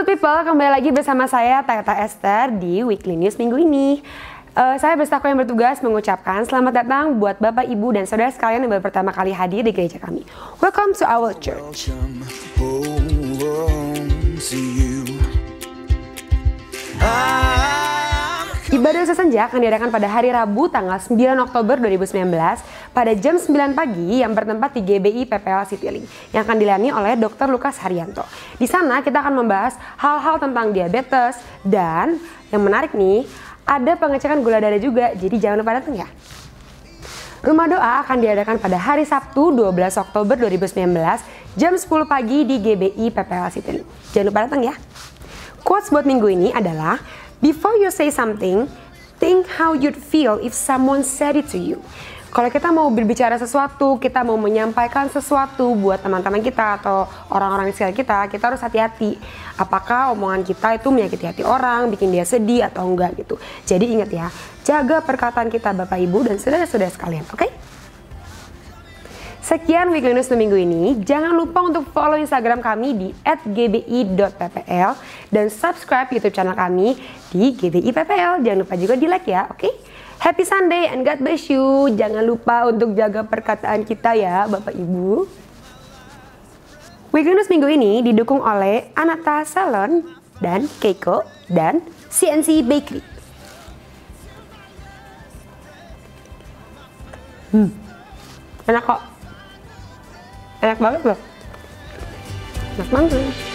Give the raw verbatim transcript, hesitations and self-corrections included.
good people, kembali lagi bersama saya Tayata Esther di Weekly News minggu ini. Uh, saya bersama yang bertugas mengucapkan selamat datang buat Bapak, Ibu, dan saudara sekalian yang baru pertama kali hadir di gereja kami. Welcome to our church. Ibadah sesenja akan diadakan pada hari Rabu tanggal sembilan Oktober dua ribu sembilan belas pada jam sembilan pagi yang bertempat di G B I P P L Citylink yang akan dilayani oleh dokter Lukas Haryanto. Di sana kita akan membahas hal-hal tentang diabetes dan yang menarik nih, ada pengecekan gula darah juga, jadi jangan lupa datang ya. Rumah doa akan diadakan pada hari Sabtu dua belas Oktober dua ribu sembilan belas jam sepuluh pagi di G B I P P L Citylink. Jangan lupa datang ya. Quotes buat minggu ini adalah, before you say something, think how you'd feel if someone said it to you. Kalau kita mau berbicara sesuatu, kita mau menyampaikan sesuatu buat teman-teman kita atau orang-orang di sekitar kita, kita harus hati-hati. Apakah omongan kita itu menyakiti hati orang, bikin dia sedih atau enggak gitu. Jadi ingat ya, jaga perkataan kita Bapak Ibu dan saudara-saudara sekalian, oke? Okay? Sekian Weekly News minggu ini. Jangan lupa untuk follow Instagram kami di at g b i dot p p l dan subscribe YouTube channel kami di G B I P P L. Jangan lupa juga di like ya, oke? Okay? Happy Sunday and God bless you. Jangan lupa untuk jaga perkataan kita ya Bapak Ibu. Weekly News minggu ini didukung oleh Anata Salon dan Keiko dan C N C Bakery. Hmm, enak kok. Enak banget loh. Enak banget.